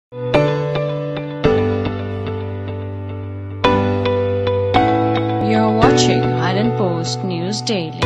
You're watching Highland Post News Daily.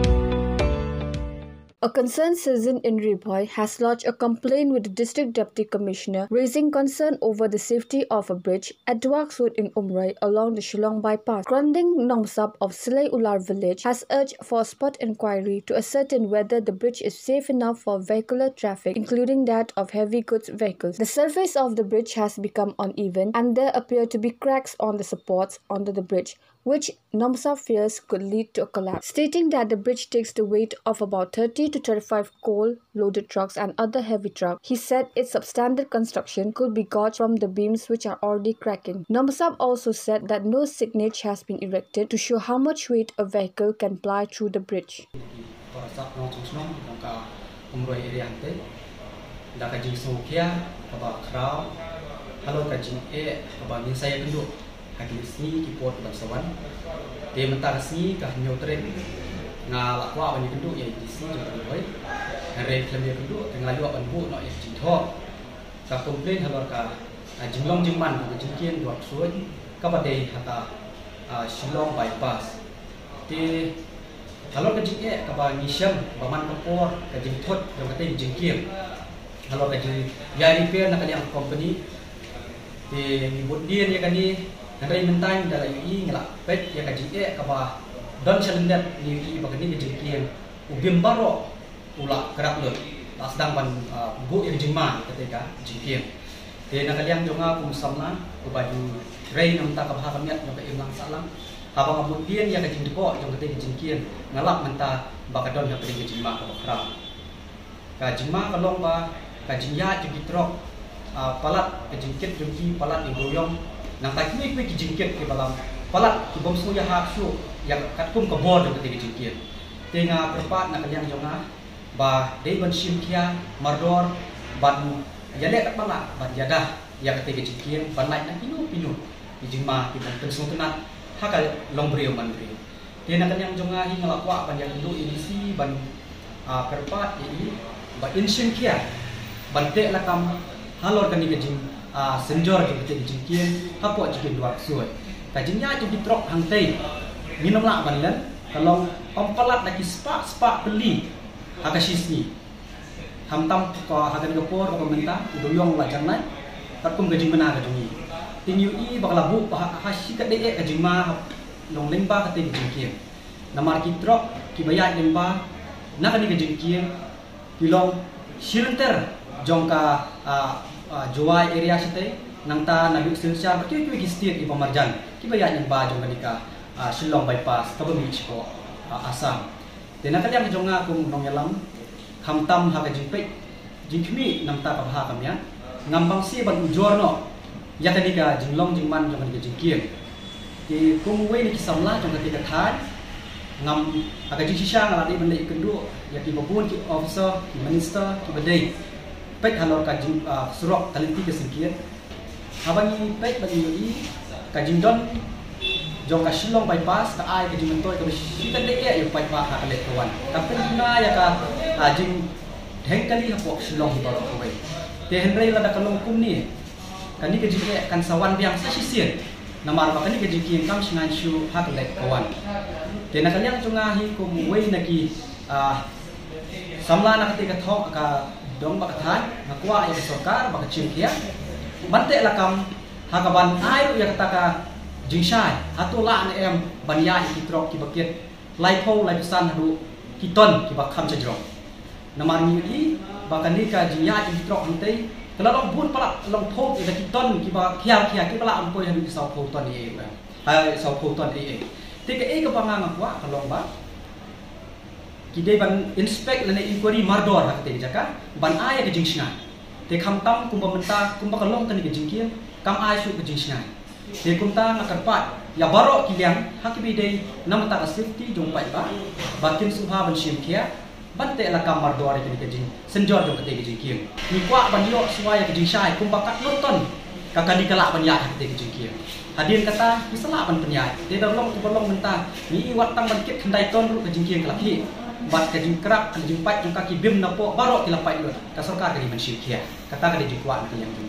A concerned citizen in Ripoy has lodged a complaint with the District Deputy Commissioner raising concern over the safety of a bridge at Duax Road in Umroi along the Shillong bypass. Kranding Nomsap of Silay Ular village has urged for a spot inquiry to ascertain whether the bridge is safe enough for vehicular traffic, including that of heavy goods vehicles. The surface of the bridge has become uneven and there appear to be cracks on the supports under the bridge, which Nomsap fears could lead to a collapse. Stating that the bridge takes the weight of about 30 to 35 coal-loaded trucks and other heavy trucks, he said its substandard construction could be gauged from the beams which are already cracking. Nomsap also said that no signage has been erected to show how much weight a vehicle can ply through the bridge. Hakisni kipot bangsawan te mentarasni kah nyotren ngalakwa bani kenduk ya disi jeng boy re klemia kenduk tengah layu ban bu no ya jitho ka komplain halor ka jinglong jingman ka jingkien dot suai ka badai hata Shillong bypass te halor ka jing ka ba ngisyam baman kapor ka jingthot yang kate jingkien halor ka jing ya repair na kaliang company te ngibudien ya kani Nanti mentang dalam UI ngelak pet ya kaji kapa don selendet ni UI bagani kejengkian ubim baro ulak kerak lut tak sedang ban bu yang jengma ketika jengkian te nak kalian jonga kum samna ku baju rei nam tak kapha kamiat nyok imlang salang haba kemudian ya kajing deko yang ketika jengkian ngelak menta bakadon yang ketika jengma ka kerak ka jengma kalong ba kajing ya jigitrok palat kejengkit jengki palat iboyong nang tak kini jingkit ke dalam palat ki bom suya hak su yang katkum ke bor dengan tiga jingkit tengah perpat nak kalian jonga ba dei ban sim kia mardor ban yale kat balak ban yadah yang ketiga jingkit ban naik nak pinu di jingma ki ban tensung tenat hakal long brio man brio tengah kalian jonga hi ngalakwa ban yang dulu edisi ban perpat ini ban insim kia ban te lakam halor kan ni jing senjor ke betul jingkien kapok jingkien dua suai kajingnya jadi truk hantai minum lah balan kalau pempalat lagi spa beli hakasisni hamtam ko hagan gopor ko menta doyong wajan nai takum gajing mana gajungi tinyu i bakal bu hakasi kade gajing ma long lemba kate jingkien namar ki truk ki bayat lemba nakani gajingkien kilong silenter jongka Juai area sete nangta nabi silsiar betul ki state di Pamarjan ki bayan yang baju ketika Shillong bypass ka bumi ko Assam tena kalian jonga kum nong yalam hamtam ha ka jingpe jingkmi nangta ka ha kamya ngambang si ban ujorno ya ketika jinglong jingman jong ketika jingkien ki kum we ni kisamla jong ketika than ngam aga jisha ngaladi benda ikendu ya ki babun ki officer ki minister ki badai pek halor kajing surok talenti kesingkian habangi pek bagi yoi kajing don jong ka Shillong bypass ka ai kajing mentoy ka bisikan de ya pai pa ha kale kawan tapi na ya ka ajing hengkali hapok Shillong baro kowe te henrei la da kalong kum ni kani kajing kan sawan biang sa sisir namar ba kani kajing kin kam singan shu ha kale kawan te na kaliang tunga hi kum we naki samla na ketika thok ka dong bakathan ngakwa ya sarkar bakacim kia bante lakam hakaban ayo ya kataka jingsai hatula na em banya ikitrok ki bakit laipo laisan hadu kiton ki bakham chajro namar ni bakani ka jinya ikitrok hantei kalau bun pala long thok ida kiton ki ba khia ki pala ampoi hadu sau photon ni hai sau photon e tika e ka banga ngakwa kalong ba kidai ban inspect lene inquiry mardor hakte jaka ban aya ke jingsna te khamtam kumba menta kumba kalong kan ke jingkien kam ay su ke jingsna te kumta ngakarpat ya baro kiliang hakibi dei namata ka safety jong pai ba bakin subha ban sim kia bante la kam mardor ke jing senjor jong ke jingkien ni kwa ban yo suaya ke jingsai kumba kat nonton kakali kala ban ya hakte ke jingkien hadir kata isala ban penyai te dolong kubolong menta ni watang ban kit khandai ton ru ke jingkien kelaki bat kajing kerak kajing pat jung kaki bim napo baro kilapai lut ka sarkar kadi mensyik kia kata kadi jikwa yang